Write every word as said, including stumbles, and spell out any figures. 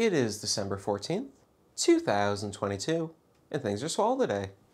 It is December fourteenth, two thousand twenty-two, and things are swell today.